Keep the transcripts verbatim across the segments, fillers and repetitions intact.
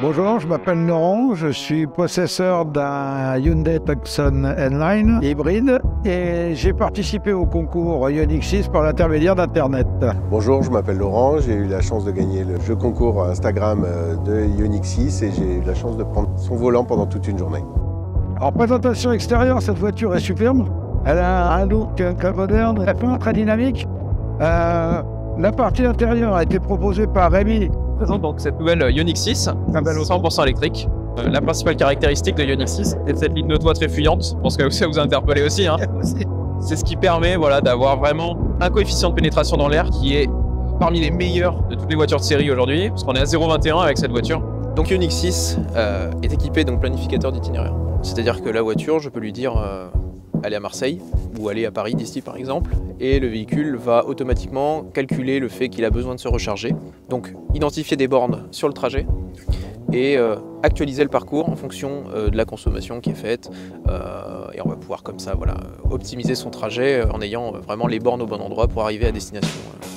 Bonjour, je m'appelle Laurent, je suis possesseur d'un Hyundai Tucson N-Line hybride et j'ai participé au concours Ioniq six par l'intermédiaire d'Internet. Bonjour, je m'appelle Laurent, j'ai eu la chance de gagner le jeu concours Instagram de Ioniq six et j'ai eu la chance de prendre son volant pendant toute une journée. En présentation extérieure, cette voiture est superbe. Elle a un look très moderne, très fin, très dynamique. Euh, la partie intérieure a été proposée par Rémi. Présente donc cette nouvelle Ioniq six, cent pour cent électrique. Euh, la principale caractéristique de Ioniq six est cette ligne de toit très fuyante. Je pense que ça vous a interpellé aussi. Hein. C'est ce qui permet voilà, d'avoir vraiment un coefficient de pénétration dans l'air qui est parmi les meilleurs de toutes les voitures de série aujourd'hui, parce qu'on est à zéro virgule vingt et un avec cette voiture. Donc Ioniq six euh, est équipé d'un planificateur d'itinéraire. C'est-à-dire que la voiture, je peux lui dire euh, aller à Marseille ou aller à Paris d'ici par exemple, et le véhicule va automatiquement calculer le fait qu'il a besoin de se recharger, donc identifier des bornes sur le trajet et euh, actualiser le parcours en fonction euh, de la consommation qui est faite, euh, et on va pouvoir comme ça voilà, optimiser son trajet en ayant vraiment les bornes au bon endroit pour arriver à destination.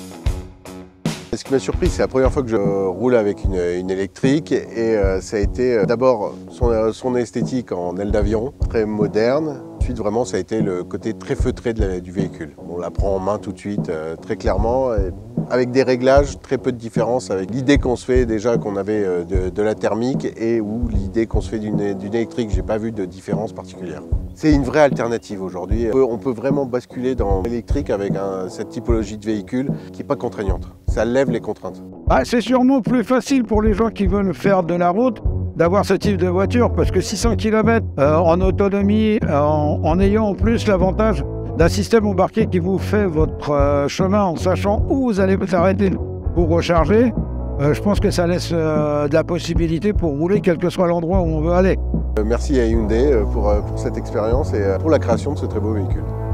Ce qui m'a surpris, c'est la première fois que je roule avec une, une électrique et euh, ça a été euh, d'abord son, son esthétique en aile d'avion, très moderne. Ensuite, vraiment, ça a été le côté très feutré de la, du véhicule. On la prend en main tout de suite, euh, très clairement, et avec des réglages, très peu de différence avec l'idée qu'on se fait déjà qu'on avait euh, de, de la thermique et ou l'idée qu'on se fait d'une électrique. J'ai pas vu de différence particulière. C'est une vraie alternative aujourd'hui. On peut vraiment basculer dans l'électrique avec un, cette typologie de véhicule qui n'est pas contraignante. Ça lève les contraintes. Ah, c'est sûrement plus facile pour les gens qui veulent faire de la route d'avoir ce type de voiture parce que six cents kilomètres euh, en autonomie, euh, en, en ayant en plus l'avantage d'un système embarqué qui vous fait votre euh, chemin en sachant où vous allez vous arrêter pour recharger, euh, je pense que ça laisse euh, de la possibilité pour rouler quel que soit l'endroit où on veut aller. Merci à Hyundai pour, pour cette expérience et pour la création de ce très beau véhicule.